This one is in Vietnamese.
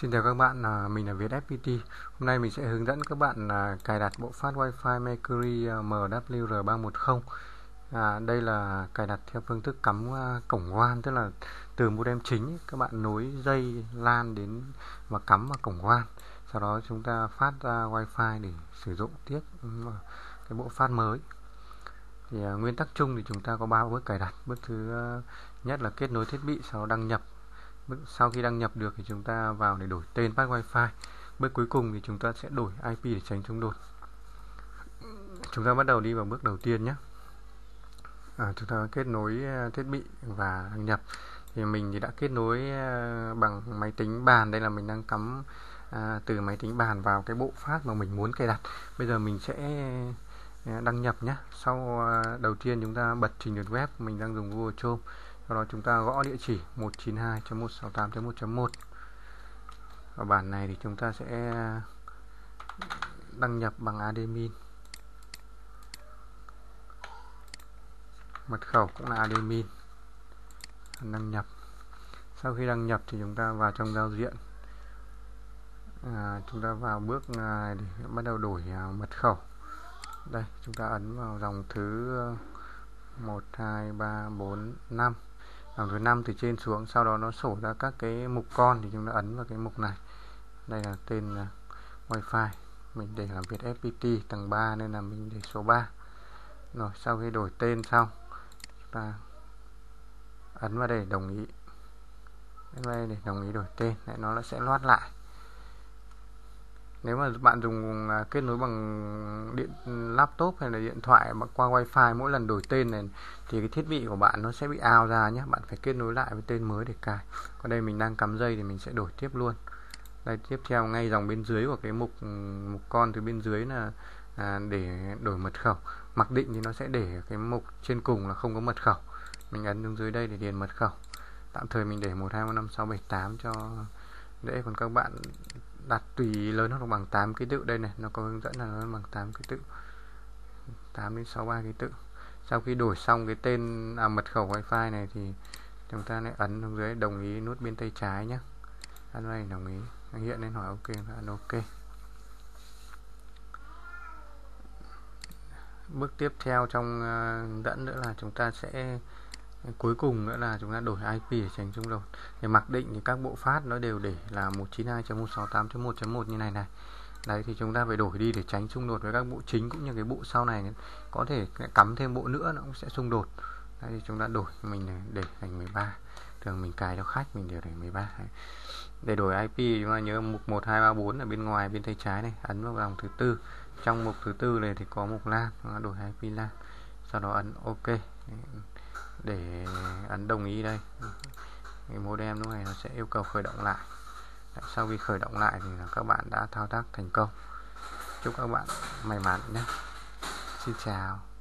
Xin chào các bạn, mình là Việt FPT. Hôm nay mình sẽ hướng dẫn các bạn cài đặt bộ phát Wi-Fi Mercury MWR310. Đây là cài đặt theo phương thức cắm cổng WAN, tức là từ modem chính các bạn nối dây LAN đến và cắm vào cổng WAN. Sau đó chúng ta phát ra Wi-Fi để sử dụng tiếp cái bộ phát mới. Thì nguyên tắc chung thì chúng ta có 3 bước cài đặt. Bước thứ nhất là kết nối thiết bị, sau đó đăng nhập. Sau khi đăng nhập được thì chúng ta vào để đổi tên phát Wi-Fi. Bước cuối cùng thì chúng ta sẽ đổi IP để tránh xung đột. Chúng ta bắt đầu đi vào bước đầu tiên nhé. Chúng ta kết nối thiết bị và đăng nhập. Thì mình thì đã kết nối bằng máy tính bàn. Đây là mình đang cắm từ máy tính bàn vào cái bộ phát mà mình muốn cài đặt. Bây giờ mình sẽ đăng nhập nhé. Sau đầu tiên chúng ta bật trình duyệt web, mình đang dùng Google Chrome. Sau đó chúng ta gõ địa chỉ 192.168.1.1. Ở bản này thì chúng ta sẽ đăng nhập bằng admin. Mật khẩu cũng là admin. Đăng nhập. Sau khi đăng nhập thì chúng ta vào trong giao diện. Chúng ta vào bước này để bắt đầu đổi mật khẩu. Đây, chúng ta ấn vào dòng thứ 1, 2, 3, 4, 5. Dòng thứ 5 từ trên xuống, sau đó nó sổ ra các cái mục con thì chúng ta ấn vào cái mục này. Đây là tên Wi-Fi, mình để là Việt FPT tầng 3 nên là mình để số 3. Rồi sau khi đổi tên xong, chúng ta ấn vào đây đồng ý. Ấn vào đây để đồng ý đổi tên, lại nó sẽ loát lại. Nếu mà bạn dùng kết nối bằng laptop hay là điện thoại qua Wi-Fi, mỗi lần đổi tên này thì cái thiết bị của bạn nó sẽ bị out ra nhé. Bạn phải kết nối lại với tên mới để cài. Còn đây mình đang cắm dây thì mình sẽ đổi tiếp luôn. Đây, tiếp theo ngay dòng bên dưới của cái mục con từ bên dưới là để đổi mật khẩu. Mặc định thì nó sẽ để cái mục trên cùng là không có mật khẩu. Mình ấn xuống dưới đây để điền mật khẩu. Tạm thời mình để 1235678 cho dễ, còn các bạn đặt tùy lớn hoặc bằng 8 ký tự. Đây này, nó có hướng dẫn là lớn bằng 8 ký tự, 8 đến 63 ký tự. Sau khi đổi xong cái tên mật khẩu Wi-Fi này thì chúng ta lại ấn xuống dưới đồng ý nút bên tay trái nhé. Ấn vào đây đồng ý, hiện lên hỏi ok và ấn ok. Bước tiếp theo trong dẫn nữa là chúng ta sẽ cuối cùng nữa là chúng ta đổi IP để tránh xung đột. Để mặc định thì các bộ phát nó đều để là 192.168.1.1 như này này. Đấy thì chúng ta phải đổi đi để tránh xung đột với các bộ chính cũng như cái bộ sau này, có thể cắm thêm bộ nữa nó cũng sẽ xung đột. Đấy thì chúng ta đổi, mình để thành 13. Thường mình cài cho khách mình đều để 13. Để đổi IP chúng ta nhớ mục 1, 2, 3, 4 ở bên ngoài bên tay trái này, ấn vào dòng thứ tư. Trong mục thứ tư này thì có mục LAN, đổi IP LAN. Sau đó ấn ok để ấn đồng ý. Đây cái modem lúc này nó sẽ yêu cầu khởi động lại. Sau khi khởi động lại thì các bạn đã thao tác thành công. Chúc các bạn may mắn nhé. Xin chào.